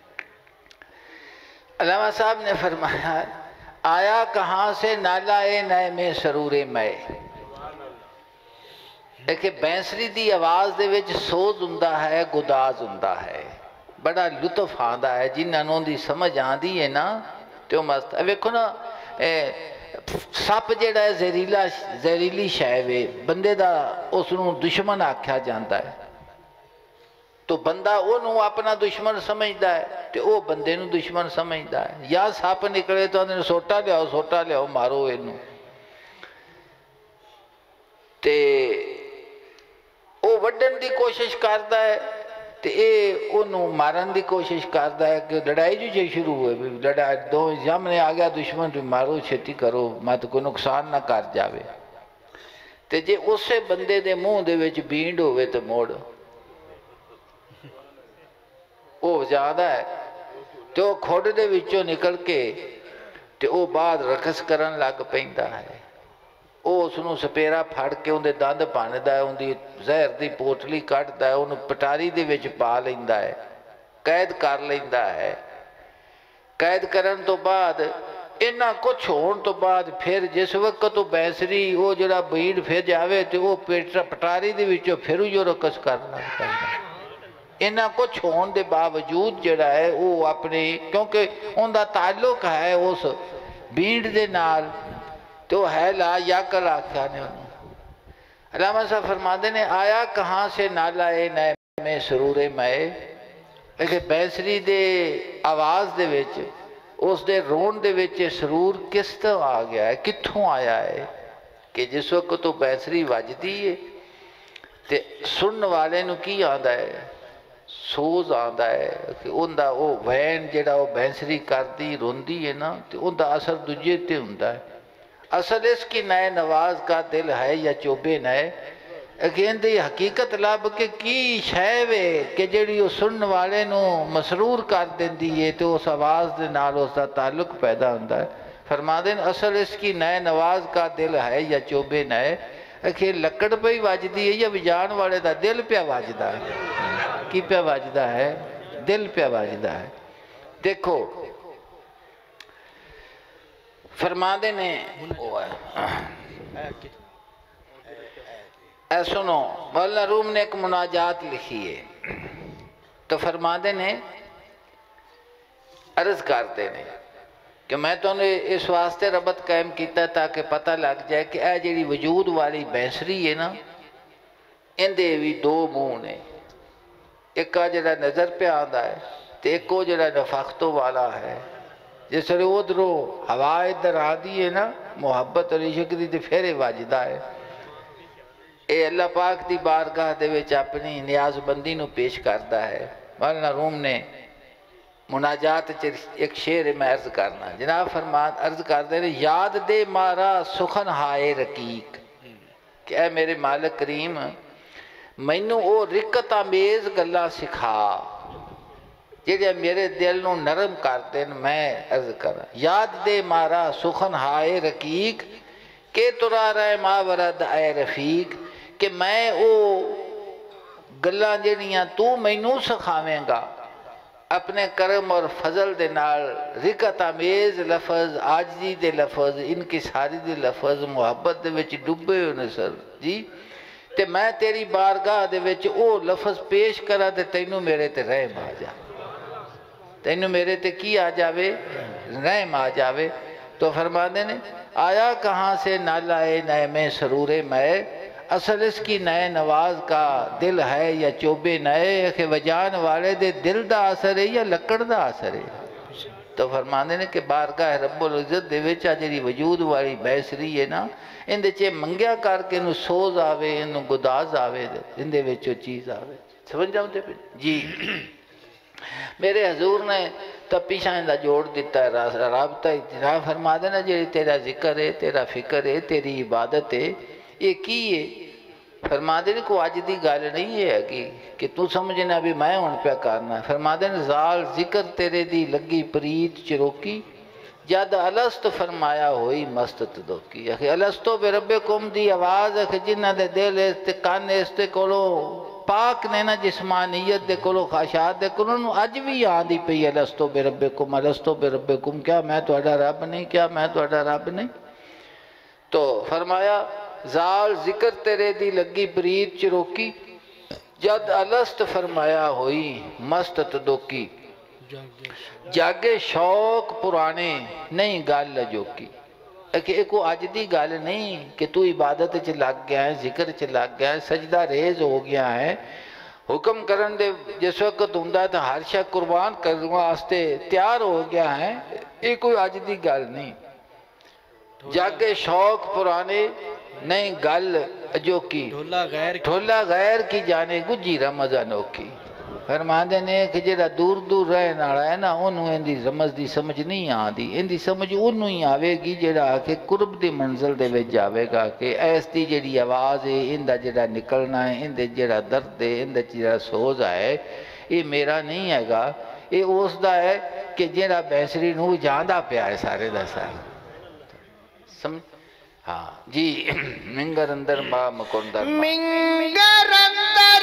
علامہ صاحب نے فرمایا آیا کہاں سے نالا اے نئے میں سرور میں، کہ بینسری دی آواز دے وچ سوز ہوندا ہے، گداز ہوندا ہے، بڑا لطف آندا ہے، جنہاں دی سمجھ آندی ہے نا تو مست ہے۔ ویکھو نا سپ جیڑا ہے زہریلا زہریلی شے وے، بندے دا اس نوں دشمن آکھیا جاندا ہے، تو بندہ انہوں اپنا دشمن سمجھدا ہے تے او بندے نوں دشمن سمجھدا ہے۔ یا سپ نکلے تو انہوں سوٹا لیاؤ سوٹا لیاؤ مارو انہوں، تے او وڈن دی کوشش کردا ہے تے اے انہوں مارن دی کوشش کردا ہے کہ لڑائی جو جے شروع ہوئے بھی لڑائی دو سامنے آ گیا دشمن تو مارو چھتی کرو مت کو نقصان نہ کر جاوے، تے جے اسے بندے دے منہ دے وچ بینڈ ہوئے تو موڑ او زیادہ ہے، تو او کھوڑ دے وچوں نکل کے تے او بعد رقص کرن لگ پیندا ہے، او اس نوں سپیرا پھڑ کے اندے دند بھندا ہے، اندی زہر دی پوٹلی کڈدا ہے، انہوں پٹاری دے وچ پا لیندا ہے، قید کر لیندا ہے۔ قید کرن تو بعد انہاں کچھ ہون تو بعد پھر جس وقت تو بینسری او جڑا بھیڑ پھر جاوے تے او پٹاری دے وچوں پھر جو رقص کرنا پیندا ہے۔ انہاں کچھ ہون دے باوجود جڑا ہے وہ اپنے کیونکہ ان دا تعلق ہے اس بھیڑ دے نال تو ہے لا یا کل آکھیا نے انہوں۔ علامہ صاحب فرماندے نے آیا کہاں سے نالا اے نئے میں سرور میں، لیکن بینسری دے آواز دے وچ اس دے رون دے وچ سرور کس طرح آ گیا ہے، کتھوں آیا ہے کہ جس وقت تو بینسری وجدی ہے تے سن والے نو کی آندا ہے، سوز آندا ہے کہ ان دا او وین جڑا او بینسری کردی روندی ہے نا تے ان دا اثر دجے تے ہوندا ہے۔ اصل اس کی نئے نواز کا دل ہے یا چوبے نئے، اگین دی حقیقت لب کے کی شے وے کہ جڑی او سنن والے نو مسرور کر دیندی ہے تو اس آواز دے نال اس دا تعلق پیدا ہوندا ہے۔ فرما دیں اصل اس کی نئے نواز کا دل ہے یا چوبے نئے، کہ لکڑ پہ ہی واجدی ہے یا وجان والے دا دل پہ واجدہ ہے، کی پہ واجدہ ہے، دل پہ واجدہ ہے۔ دیکھو فرما دے نے اے سنو مولانا روم نے ایک مناجات لکھی ہے تو فرما دے نے عرض کرتے نے کہ میں تو نے اس واسطے ربط قائم کیتا تاکہ پتہ لگ جائے کہ اے جیڑی وجود والی بینسری ہے نا ان دے بھی دو منہ نے، ایک کا جڑا نظر پہ آندا ہے تے ایک کو جڑا نفاختوں والا ہے، جس لئے ادھروں ہوا ادھر آدھی ہے نا محبت اور عشق دی تے پھر واجدہ ہے۔ اے اللہ پاک دی بارگاہ دے وچ اپنی نیاز بندی نو پیش کرتا ہے۔ مولانا روم نے مناجات ایک شعر میں عرض کرنا، جناب فرمان عرض کرتے ہیں یاد دے مارا سخن ہائے رقیق، کہ اے میرے مالک کریم مینوں او رکت آمیز گلاں سکھا جڑے میرے دل نو نرم کرتے ہیں۔ میں عرض کرنا یاد دے مارا سخن ہائے رقیق کہ ترا رہے ماورد اے رفیق، کہ میں او گلاں جڑیاں تو مینوں سکھاویں گا اپنے کرم اور فضل دے نال، رکت آمیز لفظ، عاجزی دے لفظ، انکساری دے لفظ، محبت دے وچ ڈبے ہونے سر جی، تے میں تیری بارگاہ دے وچ او لفظ پیش کرا تے تینوں میرے تے رحم آ جا، تینوں میرے تے کی آ جاوے، رحم آ جاوے۔ تو فرما دینے آیا کہاں سے نالا اے نئے میں سرور میں، اصل اس کی نئے نواز کا دل ہے یا چوبے نئے، کہ وجان والے دے دل دا اثر ہے یا لکڑ دا اثر ہے۔ تو فرماندے نے کہ بارگاہ رب العزت دے وچ جڑی وجود والی بیسری ہے نا، ان دے چے منگیا کر کے انہوں سوز آوے، انہوں گداز آوے، ان دے وچ چیز آوے، سمجھ جاؤں دے پہ جی۔ میرے حضور نے تپیشاں دا جوڑ دیتا ہے رابطہ اتنا فرما دینا جی تیرا ذکر ہے، تیرا فکر ہے، تیری عبادت ہے، یہ کی ہے؟ فرما دینے کو آج دی گال نہیں ہے کہ کہ تو سمجھنا بھی میں ان پہ کرنا. فرما دینے زال ذکر تیرے دی لگی پریت چروکی جد الست فرمایا ہوئی مست تدوکی. اکھے الستو بے ربکم دی آواز اکھے جنہ دے دل اس کان اس تے کولو پاک نے نا جسمانیت دے کولو خاشات دے کولو اج بھی آندی پئی الستو بے ربکم الستو بے ربکم، کیا میں تہاڈا رب نہیں، کیا میں تہاڈا رب نہیں؟ تو فرمایا زال ذکر تیرے دی لگی پریت چروکی جد الست فرمایا ہوئی مست تدوکی. جاگے شوق پرانے نہیں گال لجوکی. کہ ایک وہ آج دی گال نہیں کہ تو عبادت چ لگ گیا ہے، ذکر چ لگ گیا ہے، سجدہ ریز ہو گیا ہے، حکم کرن دے جس وقت ہوندا ہے تو ہر شے قربان کرنے واسطے تیار ہو گیا ہے، یہ کوئی آج دی گال نہیں. جاگے شوق پرانے نہیں گل اجوکی، ڈھولا غیر کی جانے گجی رمضانوں کی. فرماندے نے کہ جڑا دور دور رہن والا ہے نا انہوں ان دی رمض دی سمجھ نہیں آندی، ان دی سمجھ انہوں ہی آوے گی جڑا کہ قرب دی منزل دے وچ جاوے گا کہ ایس دی جڑی آواز ہے، ان دا جڑا نکلنا ہے، ان دے جڑا درد ہے، ان دا جڑا سوز ہے، یہ میرا نہیں ہے گا، یہ اس دا ہے کہ جڑا بیسری نو جاندہ پیا ہے سارے دا سارے. سمجھ؟ ہاں جی. منگر اندر ما مکندر ما منگر اندر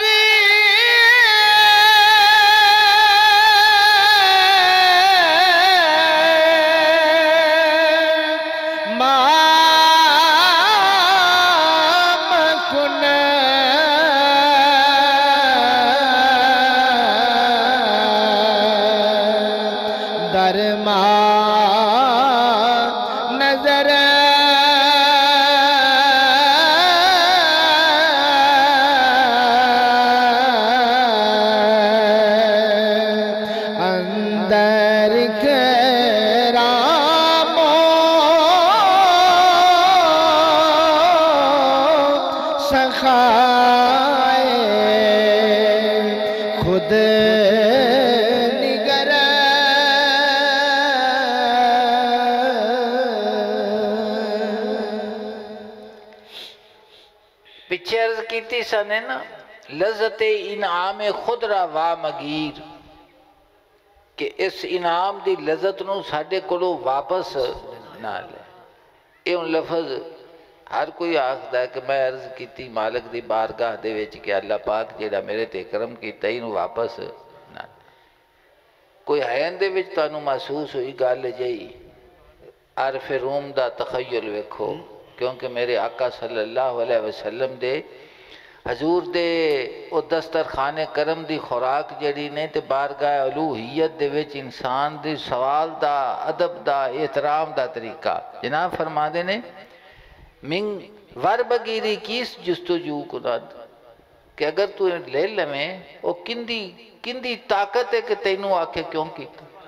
سنے نا لذت انعام خود را وا مگیر کہ اس انعام دی لذت نو ساڑھے کلو واپس نہ لے. یہ ان لفظ ہر کوئی آخدا ہے کہ میں عرض کیتی مالک دی بارگاہ دے وچ کہ اللہ پاک جیڑا میرے تے کرم کیتا ہی نو واپس نہ لے. کوئی حین دے وچ تانوں محسوس ہوئی گال جائی عارف روم دا تخیل ویکھو کیونکہ میرے آقا صلی اللہ علیہ وسلم دے حضور دے او دسترخوان کرم دی خوراک جڑی نے تے بارگاہ الوہیت دے وچ انسان دی سوال دا ادب دا احترام دا طریقہ. جناب فرما دے نے منگ ور بگیری کیس جستجو کناد کہ اگر تو لے لمیں او کندی کندی طاقت ہے کہ تینوں آکھے کیوں کی.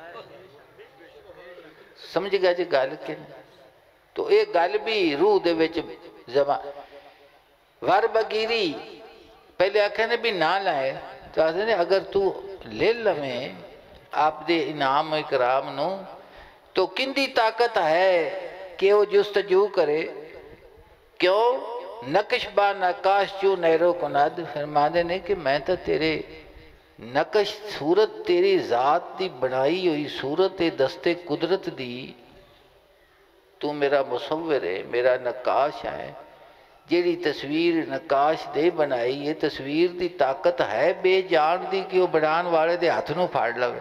سمجھ گیا جی گال کے تو ایک گال بھی روح دے وچ زبان ور بگیری پہلے آکھے نے بھی نہ لائے تو آتے نے اگر تو لے لمیں آپ دے انعام و اکرام نو تو کندی طاقت ہے کہ وہ جستجو کرے. کیوں نقش با نقاش چو نیرو کناد. فرما دے نے کہ میں تو تیرے نقش صورت تیری ذات دی بنائی ہوئی صورت دستے قدرت دی تو میرا مصور ہے، میرا نقاش ہے. جیڑی تصویر نقاش دے بنائی یہ تصویر دی طاقت ہے بے جان دی کہ وہ بنان والے دے ہاتھ نو پھاڑ لوے.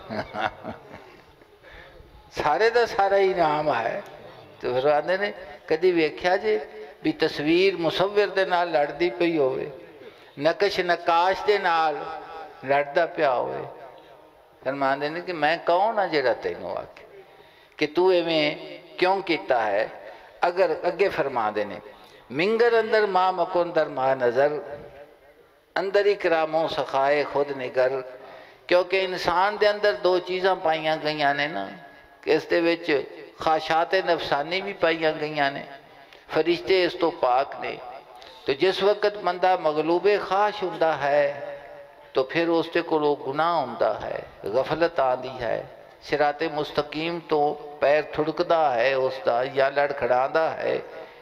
سارے دا سارا ہی نام ہے. تو پھر آدھے نے کدی ویکھیا جے بھی تصویر مصور دے نال لڑدی پئی ہوئے، نقش نقاش دے نال لڑدا پیا ہوئے. فرماندے نے کہ میں کون ہاں جڑا تینوں آکھے کہ تو ایویں کیوں کیتا ہے. اگر اگے فرما دے نے منگر اندر ما مکن در ما نظر اندر اکراموں سخائے خود نگر. کیونکہ انسان دے اندر دو چیزاں پائیاں گئیاں نے نا کہ اس دے وچ خواہشات نفسانی بھی پائیاں گئیاں نے، فرشتے اس تو پاک نے. تو جس وقت بندہ مغلوب خواہش ہوندا ہے تو پھر اس تے کو گناہ ہوندا ہے، غفلت آندی ہے، صراط مستقیم تو پیر تھڑکدا ہے اس دا یا لڑکھڑاندا ہے،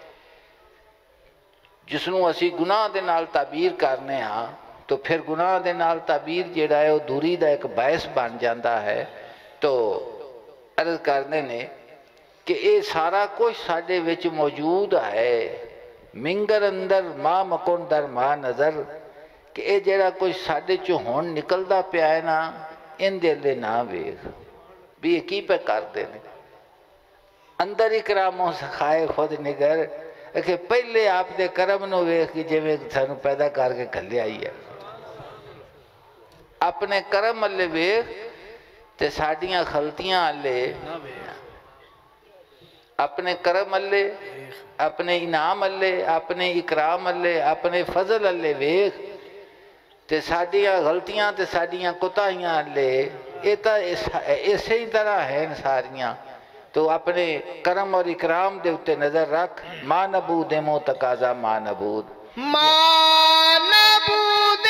جس نوں اسی گناہ دے نال تعبیر کرنے ہاں تو پھر گناہ دے نال تعبیر جیڑا ہے وہ دوری دا ایک باعث بن جاندہ ہے۔ تو عرض کرنے نے کہ اے سارا کچھ ساڈے وچ موجود ہے، منگر اندر ماں مکن در ماں نظر، کہ اے جیڑا کچھ ساڈے چوں ہون نکلدا پیا ہے نا، ان دے لے نہ ویکھ بھی یہ کی پہ کرتے ہیں۔ اندر اکراموں سکھائے خود نگر، کہ پہلے آپ دے کرم نو ویکھ کہ جویں سانوں پیدا کر کے گھلے آئی ہے، اپنے کرم اللہ ویکھ تے ساڈیاں خلطیاں اللہ، اپنے کرم اللہ، اپنے انعام اللہ، اپنے اکرام اللہ، اپنے فضل اللہ ویکھ تے ساڈیاں غلطیاں تے ساڈیاں کوتاہیاں اللہ، یہ تو اسی ہی طرح ہیں ساریاں، تو اپنے کرم اور اکرام دے اتے نظر رکھ، ماں نبود مو تقاضا ماں نبود، ماں نبود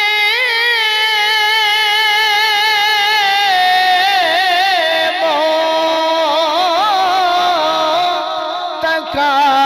مو تقاضا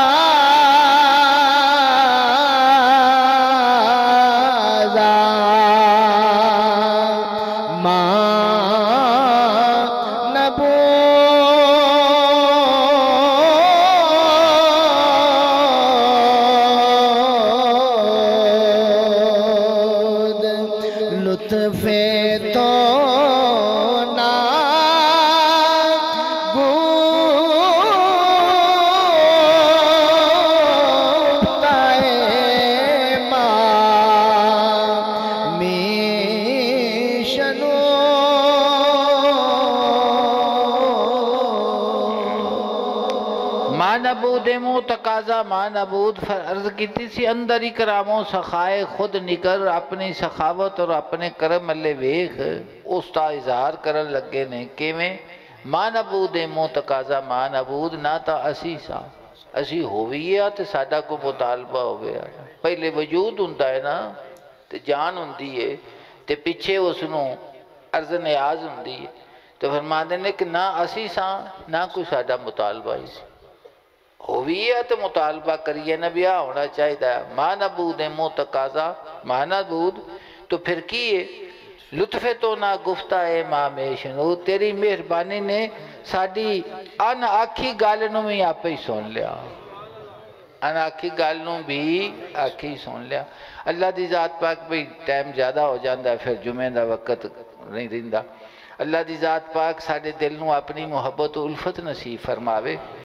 مو تقاضا ماں نبود، عرض کیتی سی اندر اکراموں سخائے خود نگر، اپنی سخاوت اور اپنے کرم اللہ ویکھ اس تا اظہار کرن لگے نے، کیویں ماں نبود مو تقاضا ماں نبود، نہ تا اسی سا اسی ہوئیے تے ساڈا کو مطالبہ ہوئے، پہلے وجود ہوندا ہے نا تے جان ہوندی ہے تے پیچھے اس نوں عرض نیاز ہوندی ہے، تو فرماندے نے کہ نہ اسی سا نہ کوئی ساڈا مطالبہ ہی سی، ہوئی ہے تو مطالبہ کریے نبیہ ہونا چاہیے، ماں نبود مو تقاضا ماں نبود، تو پھر کیے لطف تو نہ گفتہ اے ماں میشنو، تیری مہربانی نے ساڈی ان آکھی گالنوں میں آپ ہی سن لیا، ان آکھی گالنوں بھی آکھی سن لیا۔ اللہ دی ذات پاک بھی ٹائم زیادہ ہو جاندہ ہے، پھر جمعہ دا وقت نہیں رہندا، اللہ دی ذات پاک ساڈے دل نوں اپنی محبت و الفت نصیب فرماوے۔